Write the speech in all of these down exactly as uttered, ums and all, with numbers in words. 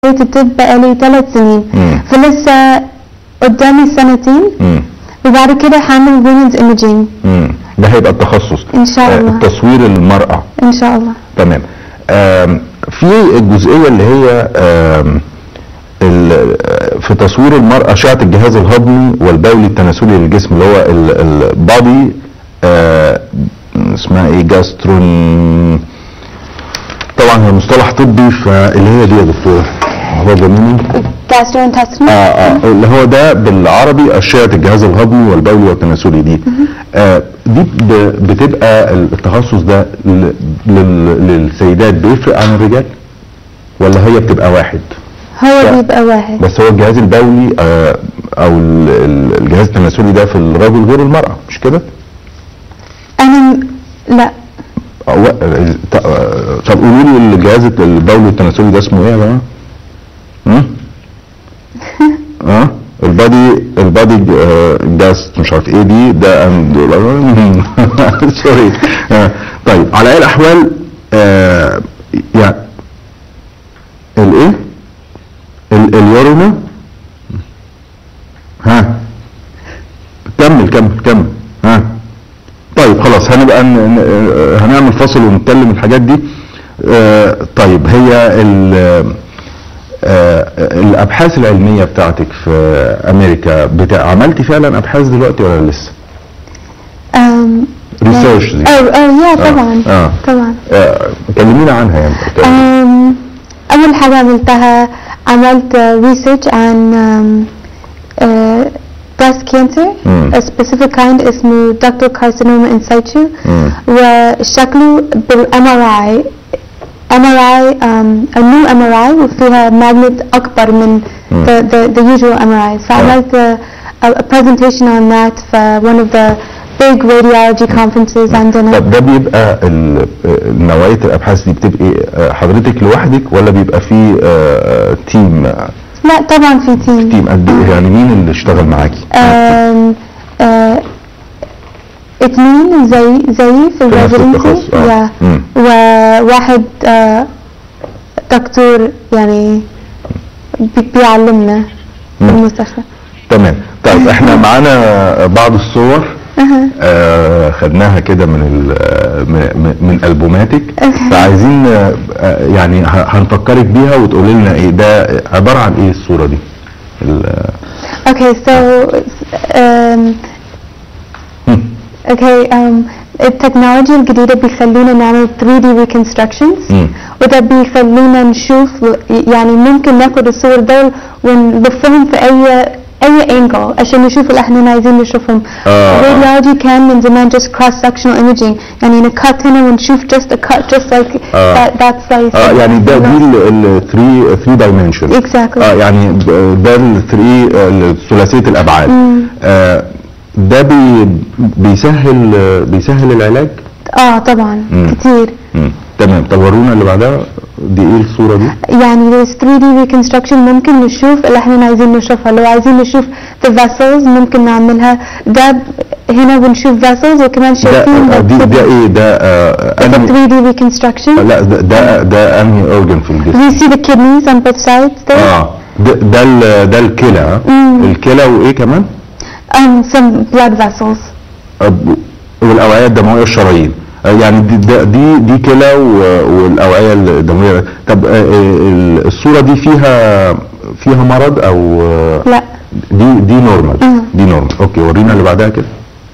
كلية الطب بقالي ثلاث سنين مم. فلسه قدامي سنتين مم. وبعد كده هعمل women's imaging مم. ده هيبقى التخصص ان شاء الله. آه تصوير المرأة ان شاء الله. تمام. آم، في الجزئية اللي هي آم، ال- في تصوير المرأة أشعة الجهاز الهضمي والبولي التناسلي للجسم اللي هو البادي اسمها ايه جاسترون، طبعا هي مصطلح طبي، فاللي هي دي يا دكتور هو جميل gastrointestinal. اه اه اللي هو ده بالعربي أشعة الجهاز الهضمي والبولي والتناسلي دي. آه دي ب- بتبقى التخصص ده ل- لل- للسيدات بيفرق عن الرجال ولا هي بتبقى واحد؟ هو ف- بيبقى واحد. بس هو الجهاز البولي آه او ال- ال- الجهاز التناسلي ده في الرجل غير المرأة مش كده؟ انا م- لا أو- ط- آه، طب قولوا لي الجهاز البولي التناسلي ده اسمه ايه يا جماعة؟ هم؟ اه البادي البادي جاس مش عارف ايه دي ده أند- سوري. آه، طيب على اي الاحوال آه يعني الايه ال- اليورينا ها كمل كمل كمل ها طيب خلاص هنبقى ن- ن- هنعمل فصل ونتكلم الحاجات دي. آه طيب هي ال- آه الابحاث العلميه بتاعتك في امريكا بتاع عملتي فعلا ابحاث دلوقتي ولا لسه؟ أم ريسيرش دي اه اه يا طبعا آه. طبعا. آه كلمينا عنها يعني. أم اول حاجة عملتها عملت ريسيرش عن أم، آه، breast cancer مم. a specific kind اسمه ductal carcinoma in situ مم. وشكله بالام ار اي ام ار اي a new ام ار اي وفيها magnet اكبر من مم. the, the, the usual ام ار اي فعملت a, a presentation on that for one of the big radiology conferences عندنا. طب ده بيبقى ال- آه، نوعيه الابحاث دي بتبقى آه، حضرتك لوحدك ولا بيبقى في آه، تيم لا طبعا في تيم. تيم قد ايه يعني مين اللي اشتغل معاكي؟ أم، آه، اتنين زي زي في في نفس الريزيدنسي التخصص، آه. مم. وواحد آه، دكتور يعني بي- بيعلمنا في مم. المستشفى. تمام. طيب احنا معانا بعض الصور أها. آه خدناها كده من ال- من- من البوماتك فعايزين آه آه، يعني ه- هنفكرك بيها وتقولي لنا ايه ده عباره عن ايه الصوره دي؟ ال- Okay, so um, مم. okay, um, التكنولوجيا الجديدة بيخلونا نعمل ثري دي reconstructions مم. وده بيخلونا نشوف يعني ممكن ناخد الصور دول ونلفهم في أي أي انجل عشان نشوف اللي احنا عايزين نشوفهم. آه. الراديولوجي كان من زمان just cross sectional imaging يعني نكت هنا ونشوف just a cut just like آه. that that size. اه يعني ده دي ال ثري دايمنشن Exactly. اه يعني ب- ده ال ثري ثلاثيه الابعاد. آه ده بي بيسهل بيسهل العلاج. اه طبعا مم. كتير. مم. تمام. طب ورونا اللي بعدها دي ايه الصوره دي؟ يعني there's ثري دي reconstruction ممكن نشوف اللي احنا عايزين نشوفها. لو عايزين نشوف the vessels ممكن نعملها ده ب- هنا بنشوف vessels وكمان شايفين ده آه، دي ده ايه ده آه It's a أنهي- ثري دي reconstruction. لا ده ده, ده انهي اورجن في الجسم؟ We see the kidneys on both sides there. اه ده ده ال- ده الكلى ها؟ مم. الكلى وايه كمان؟ Um, some blood vessels. آه، والاوعيه الدمويه والشرايين. آه، يعني دي ده- دي دي كلى و- والاوعيه الدمويه. طب آه، آه، الصوره دي فيها فيها مرض او آه، لا. دي دي نورمال. مم. دي نورمال. اوكي ورينا اللي بعدها كده.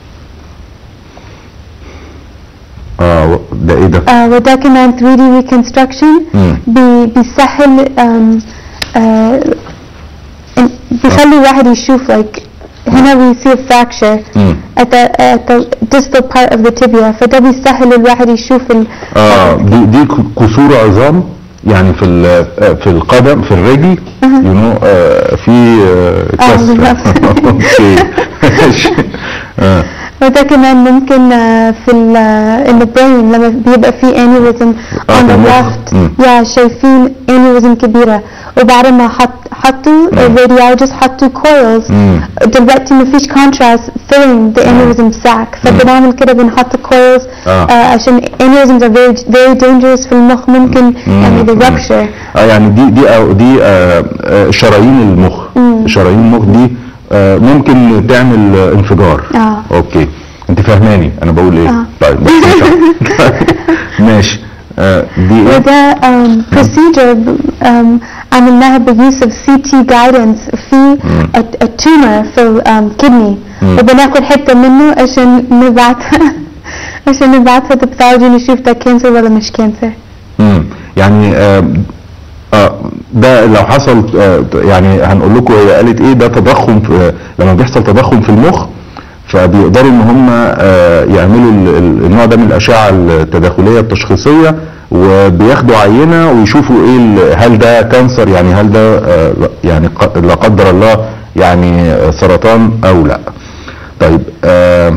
اه ده ايه ده؟ آه وده كمان ثري دي reconstruction مم. بي بيسهل um, آه إن- بيخلي الواحد يشوف like هنا we see a fracture مم. at the at the distal part of the tibia فده بيسهل الواحد يشوف ال اه دي دي ك- كسور عظام يعني في ال- آه، في القدم في الرجل يو نو في آه، آه، كسر. بالظبط. اوكي ماشي. آه. وده كمان ممكن آه، في البرين لما بيبقى في انيوريزم آه، on في the المخ. left مم. يا شايفين انيوريزم كبيرة، وبعد ما حط حطوا الراديولوجيست حطوا كويلز مم. دلوقتي مفيش contrast filling the aneurysm sac، فبنعمل كده بنحط كويلز آه. عشان aneurysms are very very dangerous في المخ، ممكن يعني the rupture. اه يعني دي دي أو دي آه آه شرايين المخ. شرايين المخ دي آه ممكن تعمل آه انفجار. اه اوكي، انت فاهماني انا بقول ايه؟ آه. طيب بس مش عارف. ماشي. آه دي ايه؟ وده um, procedure um, عملناها بuse of سي تي guidance في a, a tumor في um, kidney، وبناخد حتة منه عشان نبعتها عشان نبعتها للباثولوجي نشوف ده كانسر ولا مش كانسر. امم يعني آه آه ده لو حصل آه يعني هنقول لكم هي قالت ايه، ده تضخم في لما بيحصل تضخم في المخ، فبيقدروا ان هم آه يعملوا ال- ال- النوع ده من الاشعه التداخليه التشخيصيه، وبياخدوا عينه ويشوفوا ايه ال- هل ده كانسر، يعني هل ده آه يعني ق- لا قدر الله يعني آه، سرطان او لا. طيب آه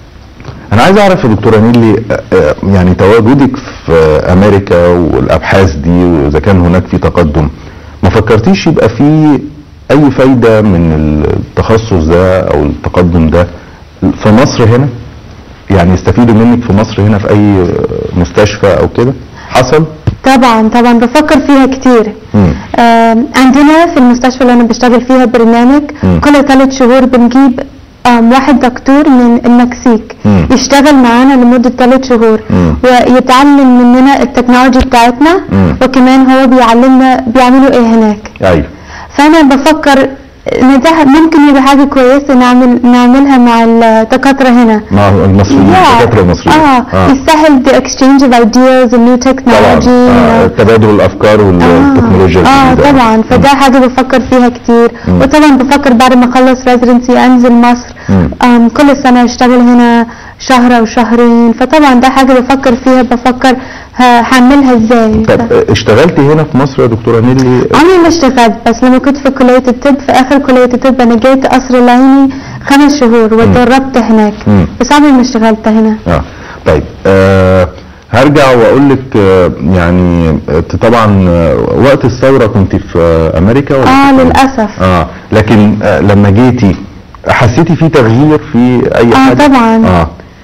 انا عايز اعرف يا دكتوره نيلي آه، آه، يعني تواجدك في امريكا والابحاث دي، واذا كان هناك في تقدم، ما فكرتيش يبقى في اي فايده من التخصص ده او التقدم ده في مصر هنا؟ يعني يستفيدوا منك في مصر هنا في اي مستشفى او كده؟ حصل؟ طبعا طبعا بفكر فيها كتير. مم. آم، عندنا في المستشفى اللي انا بشتغل فيها برنامج مم. كل ثلاث شهور بنجيب آم، واحد دكتور من المكسيك مم. يشتغل معانا لمدة ثلاث شهور مم. ويتعلم مننا التكنولوجي بتاعتنا، مم. وكمان هو بيعلمنا بيعملوا ايه هناك. ايوه. فانا بفكر ان ده ممكن يبقى حاجة كويسة نعمل نعملها مع الدكاترة هنا. مع المصريين، Yeah. الدكاتره المصريين. اه يسهل the exchange of ideas and new طبعا technology. آه، you know. تبادل الافكار والتكنولوجيا اه الجديدة. طبعا، فده حاجة بفكر فيها كتير. مم. وطبعا بفكر بعد ما اخلص residency انزل مصر مم. آم كل سنة اشتغل هنا شهر او شهرين، فطبعا ده حاجة بفكر فيها، بفكر ه- هعملها ازاي. طب ف- آه، اشتغلتي هنا في مصر يا دكتوره نيلي؟ عمري ما اشتغلت، بس لما كنت في كلية الطب في اخر كلية الطب انا جيت قصر العيني خمس شهور واتدربت هناك، مم. بس عمري ما اشتغلت هنا. اه طيب آه هرجع واقول لك آه يعني آه طبعا آه وقت الثوره كنت في آه امريكا ولا اه كنت- للأسف. اه لكن آه لما جيتي حسيتي في تغيير في اي اه حاجه؟ طبعا. اه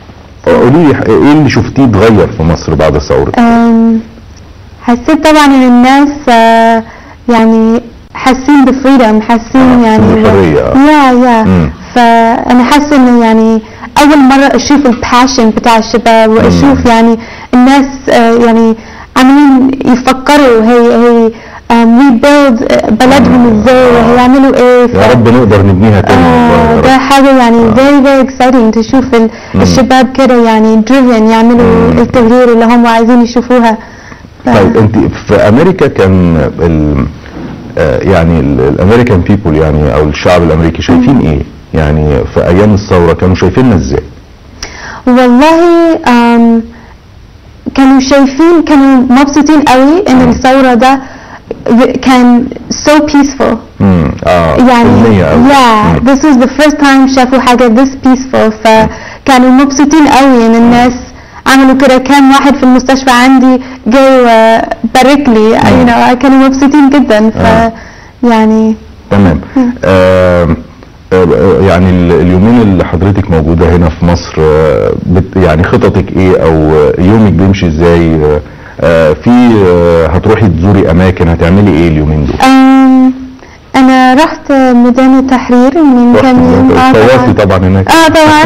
قولي لي ايه اللي شفتيه اتغير في مصر بعد الثوره؟ أم، حسيت طبعا ان الناس آه، يعني حاسين بفريدم، حاسين آه، يعني بالحرية، آه. يا يا مم. فانا حاسه انه يعني اول مره اشوف الباشن بتاع الشباب، واشوف يعني الناس آه، يعني عاملين يفكروا هي هي ريبيلد بلدهم ازاي وهيعملوا ايه. يا رب نقدر نبنيها تاني والله يا آه رب. ده حاجة يعني آه. very very exciting تشوف ال- مم. الشباب كده يعني driven يعملوا مم. التغيير اللي هم عايزين يشوفوها. ف- طيب انت في امريكا كان ال آه، يعني الامريكان بيبول يعني او الشعب الامريكي شايفين ايه؟ يعني في ايام الثوره كانوا شايفيننا ازاي؟ والله آم، كانوا شايفين كانوا مبسوطين قوي ان مم. الثورة ده كان so peaceful. امم اه يعني سلمية أوي. yeah مم. this was the first time شافوا حاجة this peaceful، فكانوا مبسوطين قوي ان الناس عملوا كده. كان واحد في المستشفى عندي جاي وبارك لي you know كانوا مبسوطين جدا. ف آه. يعني تمام. آه آه، يعني ال- اليومين اللي حضرتك موجوده هنا في مصر آه، بت يعني خططك ايه او آه، يومك بيمشي ازاي؟ آه، آه، في آه، هتروحي تزوري اماكن، هتعملي ايه اليومين دول؟ أم، انا رحت ميدان التحرير من كام يوم. آه صوتي طبعا طبعا هناك. اه طبعا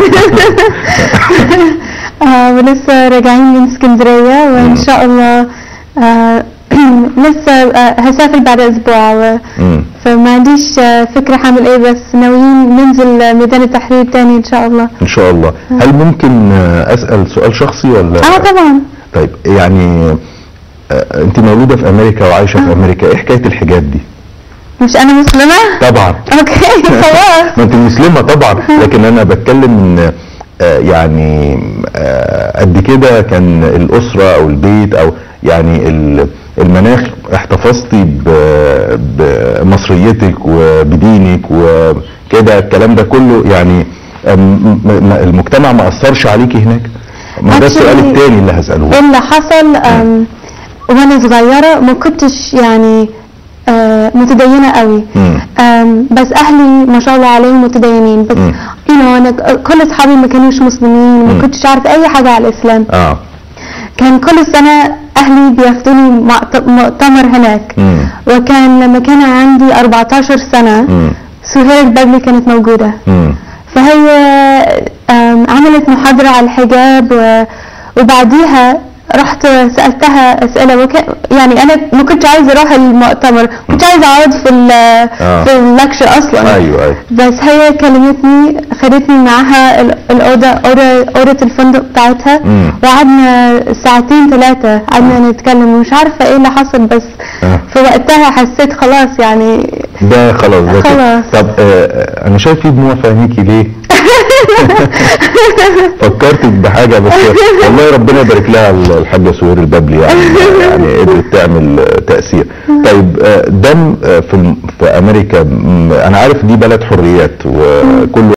آه ولسه راجعين من اسكندرية وان شاء الله آه لسه آه هسافر بعد اسبوع و- مم. فما عنديش آه فكرة حعمل ايه، بس ناويين ننزل ميدان التحرير تاني ان شاء الله. ان شاء الله. هل ممكن آه، اسال سؤال شخصي ولا؟ اه طبعا. طيب يعني آه، انت مولوده في امريكا وعايشه في امريكا، ايه حكايه الحجاب دي؟ مش انا مسلمة؟ طبعا. اوكي خلاص. ما انت مسلمه طبعا، لكن انا بتكلم ان آه، يعني آه، قد كده كان الاسره او البيت او يعني ال- المناخ احتفظتي ب- بمصريتك وبدينك وكده، الكلام ده كله يعني المجتمع ما اثرش عليكي هناك؟ ما ده السؤال الثاني اللي هساله. اللي حصل وانا صغيره ما كنتش يعني آه متدينه قوي، بس اهلي ما شاء الله عليهم متدينين، بس you know انا كل اصحابي ما كانوش مسلمين، ما كنتش عارف اي حاجه على الاسلام. اه كان كل سنه اهلي بياخدوني مؤتمر هناك، مم. وكان لما كان عندي أربعتاشر سنه مم. سهير البابلي كانت موجوده، مم. فهي عملت محاضره على الحجاب، وبعديها رحت سالتها اسئله، وك... يعني انا ما كنتش عايزه اروح المؤتمر، كنت عايزه اقعد في ال آه. في اللكشر اصلا. ايوه ايوه. بس هي كلمتني، خدتني معاها الاوضه اوضه اوضه الفندق بتاعتها، وقعدنا ساعتين ثلاثه قعدنا نتكلم، ومش عارفه ايه اللي حصل، بس آه. في وقتها حسيت خلاص يعني ده خلاص ده خلاص. طب آه انا شايف في دموع في عينيكي ليه؟ فكرتك بحاجه، بس والله ربنا يبارك لها الحاجه سهير البابلي، يعني يعني قدرت تعمل تاثير. طيب دم في في امريكا، انا عارف دي بلد حريات وكل